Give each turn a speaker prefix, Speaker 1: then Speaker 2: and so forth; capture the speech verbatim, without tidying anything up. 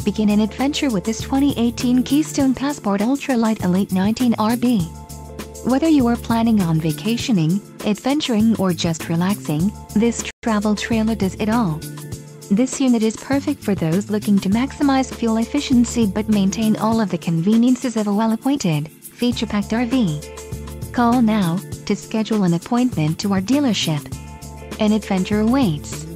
Speaker 1: Begin an adventure with this twenty eighteen Keystone Passport Ultra Lite Elite nineteen R V. Whether you are planning on vacationing, adventuring or just relaxing, this travel trailer does it all. This unit is perfect for those looking to maximize fuel efficiency but maintain all of the conveniences of a well-appointed, feature-packed R V. Call now to schedule an appointment to our dealership. An adventure awaits.